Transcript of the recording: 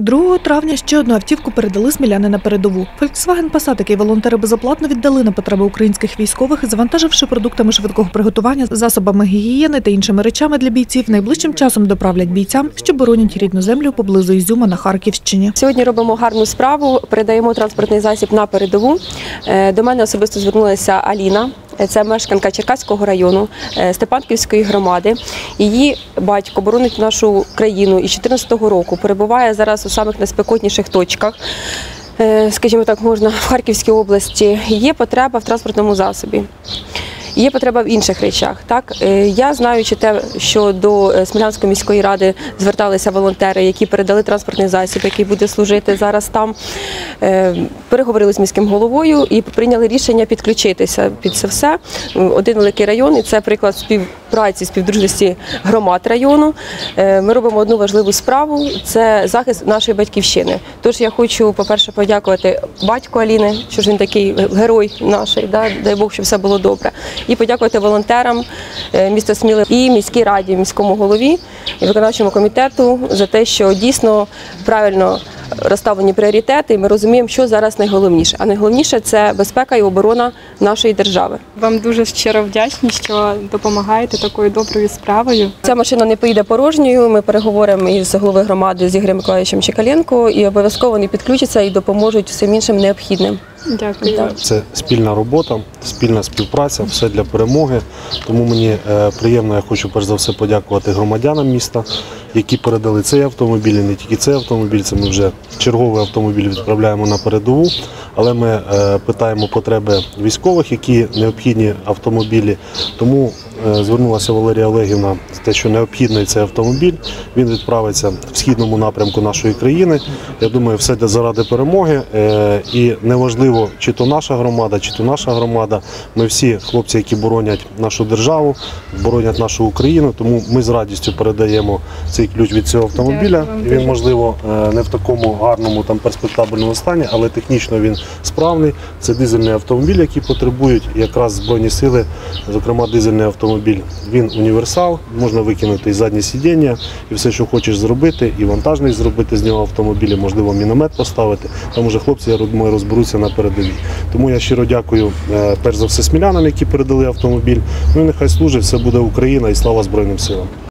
2 травня ще одну автівку передали сміляни на передову. Volkswagen Passat, який волонтери безоплатно віддали на потреби українських військових, завантаживши продуктами швидкого приготування, засобами гігієни та іншими речами для бійців, найближчим часом доправлять бійцям, що боронять рідну землю поблизу Ізюма на Харківщині. Сьогодні робимо гарну справу, передаємо транспортний засіб на передову. До мене особисто звернулася Аліна. Це мешканка Черкаського району, Степанківської громади. Її батько боронить нашу країну із 2014 року, перебуває зараз у самих найспекотніших точках, скажімо так, можна в Харківській області. Є потреба в транспортному засобі. Є потреба в інших речах. Так? Я, знаючи те, що до Смілянської міської ради зверталися волонтери, які передали транспортний засіб, який буде служити зараз там, переговорили з міським головою і прийняли рішення підключитися під це все. Один великий район, і це приклад співпраці, співдружності громад району. Ми робимо одну важливу справу – це захист нашої батьківщини. Тож я хочу, по-перше, подякувати батьку Аліни, що ж він такий герой наш, дай Бог, щоб все було добре. І подякувати волонтерам міста Сміли і міській раді, міському голові і виконавчому комітету за те, що дійсно правильно розставлені пріоритети, і ми розуміємо, що зараз найголовніше. А найголовніше – це безпека і оборона нашої держави. Вам дуже щиро вдячні, що допомагаєте такою доброю справою. Ця машина не поїде порожньою, ми переговоримо із головою громади, з Ігорем Миколаївичем Чекаленко, і обов'язково вони підключаться і допоможуть всім іншим необхідним. Дякую. Це спільна робота, спільна співпраця, все для перемоги. Тому мені приємно, я хочу перш за все подякувати громадянам міста, які передали цей автомобіль, і не тільки цей автомобіль, це ми вже черговий автомобіль відправляємо на передову, але ми питаємо потреби військових, які необхідні автомобілі. Тому звернулася Валерія Олегівна з те, що необхідний цей автомобіль, він відправиться в східному напрямку нашої країни. Я думаю, все заради перемоги, і неважливо, чи то наша громада, чи то наша громада, ми всі хлопці, які боронять нашу державу, боронять нашу Україну, тому ми з радістю передаємо цей ключ від цього автомобіля. Він, можливо, не в такому гарному перспектабельному стані, але технічно він справний. Це дизельний автомобіль, який потребують якраз Збройні сили, зокрема дизельний автомобіль. Він універсал, можна викинути і заднє сидіння, і все, що хочеш зробити, і вантажний зробити з нього автомобіль, можливо, міномет поставити. Там уже хлопці, я думаю, розберуться на передовій. Тому я щиро дякую, перш за все, смілянам, які передали автомобіль. Ну і нехай служить, все буде Україна і слава Збройним силам.